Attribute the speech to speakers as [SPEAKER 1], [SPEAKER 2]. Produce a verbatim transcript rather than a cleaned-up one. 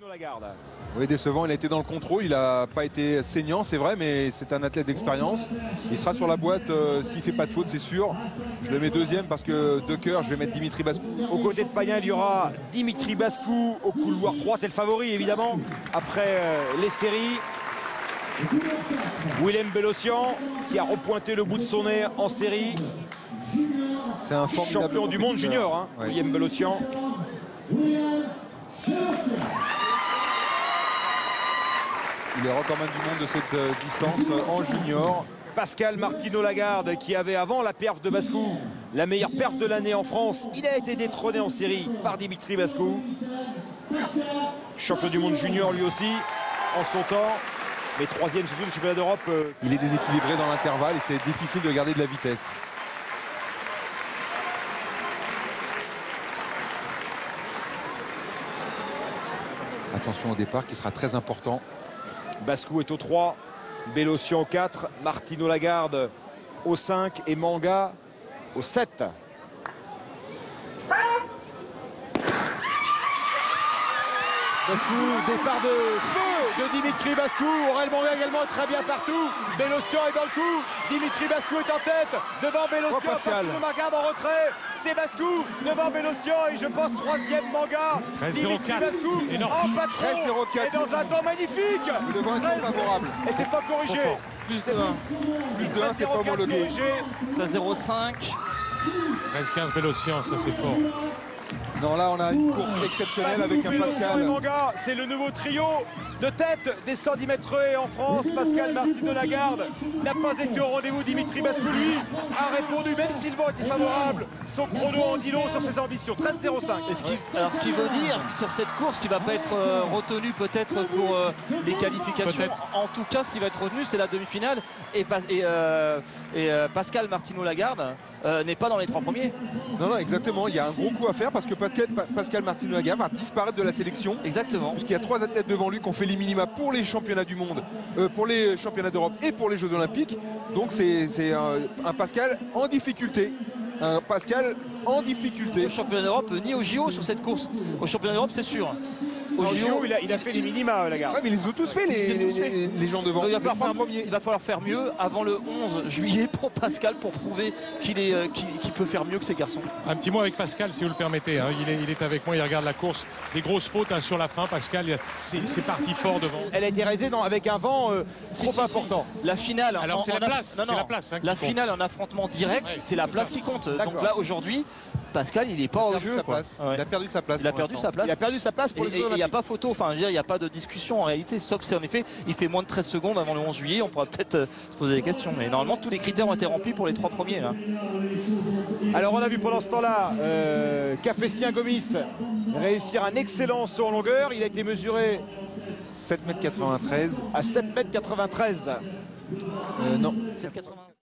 [SPEAKER 1] Oui, décevant, il a été dans le contrôle, il n'a pas été saignant, c'est vrai, mais c'est un athlète d'expérience. Il sera sur la boîte euh, s'il ne fait pas de faute, c'est sûr. Je le mets deuxième parce que de cœur, je vais mettre Dimitri Bascou.
[SPEAKER 2] Aux côtés de Payen, il y aura Dimitri Bascou au couloir trois, c'est le favori évidemment, après euh, les séries. Willem Bellossian qui a repointé le bout de son nez en série.
[SPEAKER 1] C'est un formidable
[SPEAKER 2] champion du monde junior, hein, ouais. Willem Bellossian.
[SPEAKER 1] Il est recordman du monde de cette euh, distance euh, en junior.
[SPEAKER 2] Pascal Martino Lagarde qui avait avant la perf de Bascou la meilleure perf de l'année en France. Il a été détrôné en série par Dimitri Bascou. Champion du monde junior lui aussi en son temps. Mais troisième surtout du championnat d'Europe. Euh...
[SPEAKER 1] Il est déséquilibré dans l'intervalle et c'est difficile de garder de la vitesse. Attention au départ qui sera très important.
[SPEAKER 2] Bascou est au trois, Bellossian au quatre, Martino Lagarde au cinq et Manga au sept. Bascou, départ de feu de Dimitri Bascou. Aurel Manga également est très bien partout. Bellossian est dans le coup. Dimitri Bascou est en tête. Devant Bellossian, Pascal Lagarde en retrait. C'est Bascou devant Bellossian et je pense troisième Manga. Dimitri Bascou en patron et dans un temps magnifique.
[SPEAKER 1] Devant est favorable.
[SPEAKER 2] Et c'est pas corrigé.
[SPEAKER 3] Plus de un.
[SPEAKER 1] Plus de un, c'est pas homologué.
[SPEAKER 3] treize zéro cinq.
[SPEAKER 4] treize quinze Bellossian, ça c'est fort.
[SPEAKER 1] Non, là on a une course exceptionnelle avec un Pascal.
[SPEAKER 2] C'est le nouveau trio de tête des cent dix mètres en France. Pascal Martino Lagarde n'a pas été au rendez-vous. Dimitri Bascou, lui, a répondu, même s'il va être favorable. Son chrono en dit long sur ses ambitions. treize zéro cinq.
[SPEAKER 3] Ce qui, alors ce qui veut dire sur cette course qui ne va pas être euh, retenu peut-être pour euh, les qualifications. En tout cas, ce qui va être retenu, c'est la demi-finale. Et, et, euh, et euh, Pascal Martino Lagarde euh, n'est pas dans les trois premiers.
[SPEAKER 1] Non, non, exactement. Il y a un gros coup à faire parce que Pascal, Pascal Martino Lagarde va disparaître de la sélection.
[SPEAKER 3] Exactement.
[SPEAKER 1] Puisqu'il y a trois athlètes devant lui qui ont fait les minima pour les championnats du monde, euh, pour les championnats d'Europe et pour les Jeux Olympiques. Donc c'est un, un Pascal en difficulté. Un Pascal en difficulté.
[SPEAKER 3] Au championnat d'Europe, ni au J O sur cette course. Au championnat d'Europe, c'est sûr.
[SPEAKER 2] Au J O, il a, il a fait les minima, la gare.
[SPEAKER 1] Ouais, mais ils les ont tous fait, les, les, les, les, les gens devant.
[SPEAKER 3] Donc, il, va falloir
[SPEAKER 1] faire,
[SPEAKER 3] il va falloir faire mieux avant le onze juillet pour Pascal, pour prouver qu'il euh, qu qu peut faire mieux que ces garçons.
[SPEAKER 4] Un petit mot avec Pascal, si vous le permettez. Hein. Il, est, il est avec moi, il regarde la course. Des grosses fautes hein, sur la fin. Pascal, c'est parti fort devant.
[SPEAKER 2] Elle a été réalisée dans, avec un vent euh, trop si, important.
[SPEAKER 3] Si. La finale.
[SPEAKER 4] Alors c'est la, la place.
[SPEAKER 3] Non, non,
[SPEAKER 4] la place. Hein,
[SPEAKER 3] la finale en affrontement direct, ouais, c'est la place ça. qui compte. Donc là, aujourd'hui, Pascal, il n'est pas au jeu. Quoi.
[SPEAKER 1] Ouais. Il a perdu sa place.
[SPEAKER 3] Il a perdu sa place.
[SPEAKER 2] Il a perdu sa place pour
[SPEAKER 3] et,
[SPEAKER 2] les
[SPEAKER 3] et il n'y a pas photo. Enfin, il n'y a pas de discussion en réalité, sauf si en effet il fait moins de treize secondes avant le onze juillet. On pourra peut-être euh, se poser des questions. Mais normalement, tous les critères ont été remplis pour les trois premiers. Là.
[SPEAKER 2] Alors, on a vu pendant ce temps-là euh, Cafessien Gomis réussir un excellent saut en longueur. Il a été mesuré
[SPEAKER 1] sept mètres quatre-vingt-treize
[SPEAKER 2] à sept mètres quatre-vingt-treize.
[SPEAKER 1] Euh, non.
[SPEAKER 3] sept mètres quatre-vingt-treize.